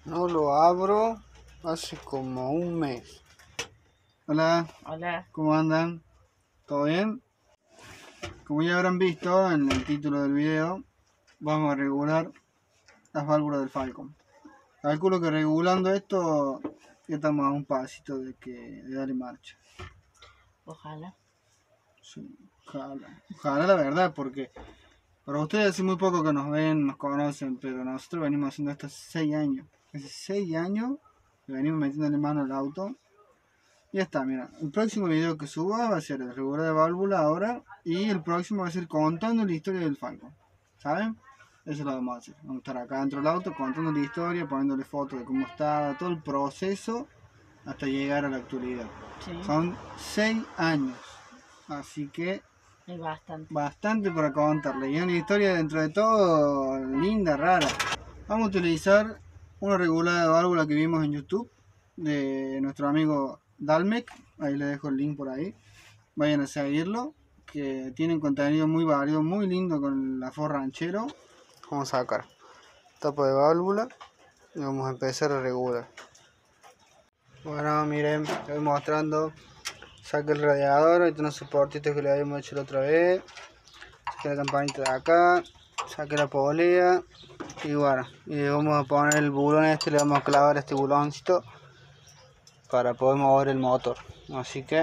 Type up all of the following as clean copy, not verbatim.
No lo abro hace como un mes. Hola. Hola. ¿Cómo andan? ¿Todo bien? Como ya habrán visto en el título del video, vamos a regular las válvulas del Falcon. Calculo que regulando esto ya estamos a un pasito de darle marcha. Ojalá. Sí, ojalá la verdad, porque para ustedes hace muy poco que nos ven, nos conocen, pero nosotros venimos haciendo esto hace 6 años. Hace 6 años que venimos metiéndole mano al auto. Ya está, mira, el próximo video que suba va a ser el regular de válvula ahora, y el próximo va a ser contando la historia del Falcon, ¿saben? Eso lo vamos a hacer, vamos a estar acá dentro del auto contando la historia, poniéndole fotos de cómo está, todo el proceso hasta llegar a la actualidad. Sí. Son 6 años, así que Es bastante para contarle, y una historia dentro de todo linda, rara. Vamos a utilizar una regulada de válvula que vimos en YouTube de nuestro amigo Dalmec. Ahí les dejo el link por ahí, vayan a seguirlo, que tiene contenido muy variado, muy lindo con la Ford Ranchero. Vamos a sacar tapa de válvula y vamos a empezar a regular. Bueno, miren, les voy mostrando. Saque el radiador, ahí tiene los soportitos que le habíamos hecho la otra vez. Saque la campanita de acá, saque la polea y bueno, y vamos a poner el bulón este, le vamos a clavar este buloncito para poder mover el motor. Así que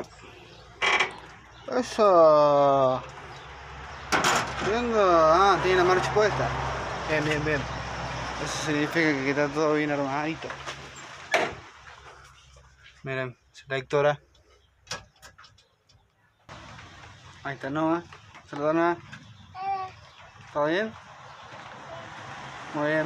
eso. Tiene la marcha puesta. Bien. Eso significa que está todo bien armadito. Miren, selectora. Ahí está Noah. Saluda Noah. ¿Todo bien? Muy bien.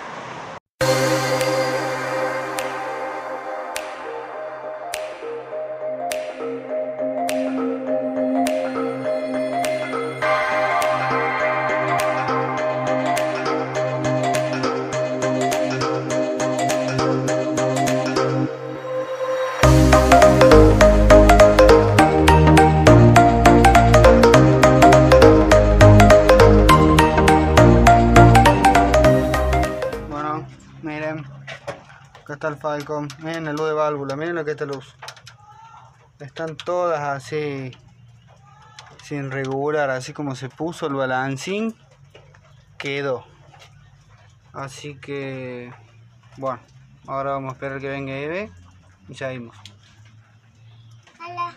Miren, acá está el Falcon, miren la luz de válvula, miren lo que es esta luz. Están todas así, sin regular, así como se puso el balancín, quedó. Así que, bueno, ahora vamos a esperar que venga Eve y seguimos. Hola.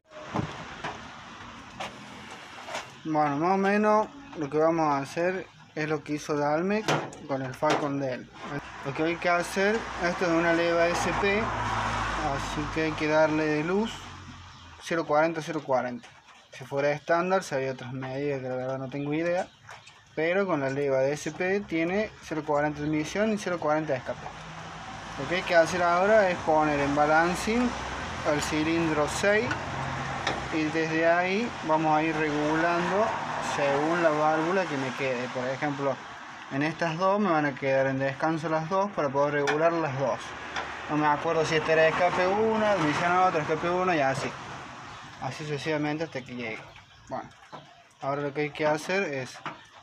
Bueno, más o menos lo que vamos a hacer es lo que hizo Dalmec con el Falcon de él. Lo que hay que hacer, esto es una leva SP, así que hay que darle de luz 0.40-0.40. Si fuera estándar, si había otras medidas que la verdad no tengo idea, pero con la leva de SP tiene 0.40 de emisión y 0.40 de escape. Lo que hay que hacer ahora es poner en balancing el cilindro 6 y desde ahí vamos a ir regulando según la válvula que me quede. Por ejemplo, en estas dos me van a quedar en descanso las dos para poder regular las dos. No me acuerdo si esta era escape 1, admisión otra, escape 1 y así sucesivamente hasta que llegue. Bueno, ahora lo que hay que hacer es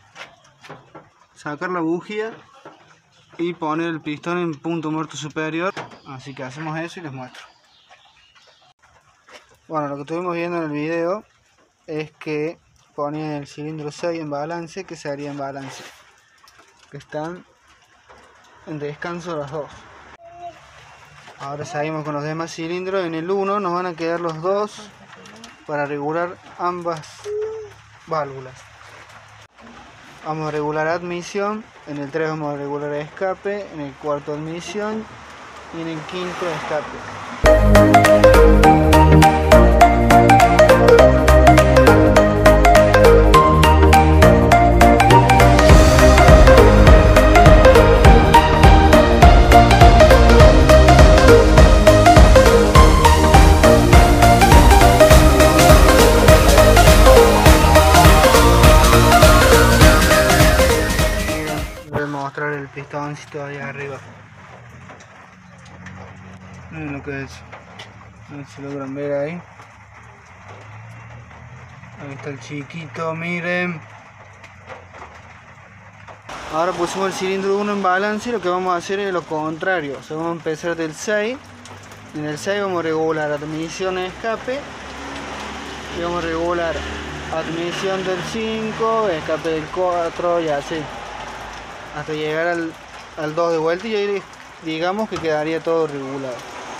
sacar la bujía y poner el pistón en punto muerto superior. Así que hacemos eso y les muestro. Bueno, lo que estuvimos viendo en el video es que ponían el cilindro 6 en balance, que se haría en balance, que están en descanso las dos. Ahora seguimos con los demás cilindros. En el 1 nos van a quedar los dos para regular ambas válvulas. Vamos a regular admisión, en el 3 vamos a regular escape, en el 4 admisión y en el 5 escape. Mostrar el pistoncito ahí arriba. Miren lo que es. A ver si logran ver ahí. Ahí está el chiquito, miren. Ahora pusimos el cilindro 1 en balance y lo que vamos a hacer es lo contrario. O sea, vamos a empezar del 6. En el 6 vamos a regular admisión de escape. Y vamos a regular admisión del 5, escape del 4 y así. Hasta llegar al 2 de vuelta y ahí digamos que quedaría todo regulado.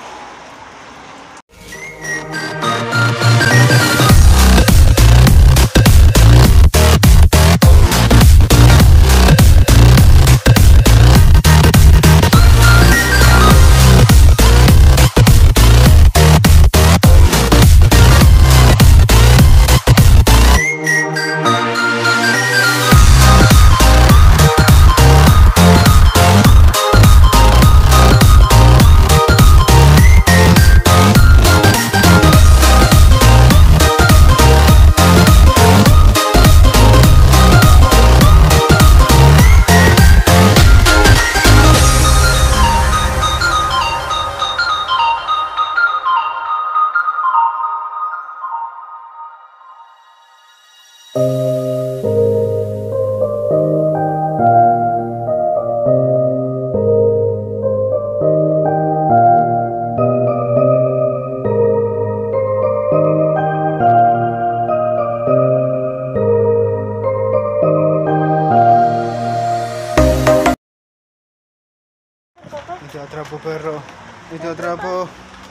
Y te atrapo, perro. Y te atrapo.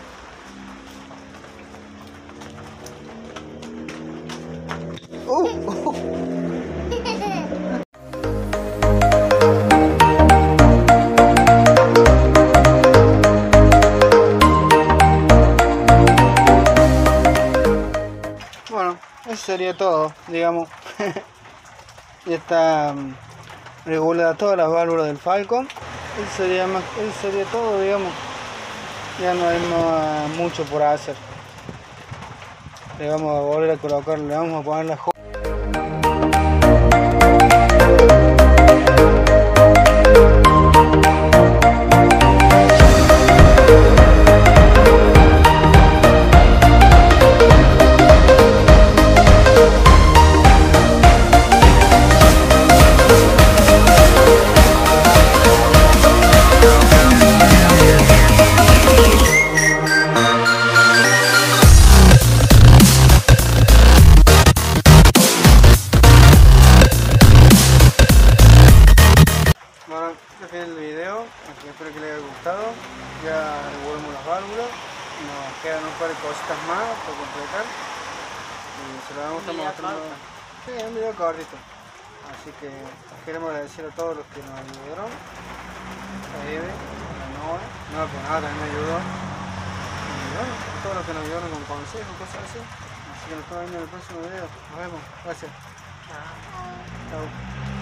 Bueno, eso sería todo, digamos. Ya está regulada todas las válvulas del Falcon. Eso sería todo, digamos. Ya no hay mucho por hacer. Le vamos a volver a colocar, le vamos a poner la el video, espero que les haya gustado. Ya revolvemos las válvulas, nos quedan un par de cositas más por completar y se lo vamos a estar mostrando. Sí, un video cortito, así que queremos agradecer a todos los que nos ayudaron, a Eve, a Noah, pues nada, también me ayudó, y bueno, a todos los que nos ayudaron con consejos, cosas así. Así que nos estamos viendo en el próximo video. Nos vemos, gracias. Chao.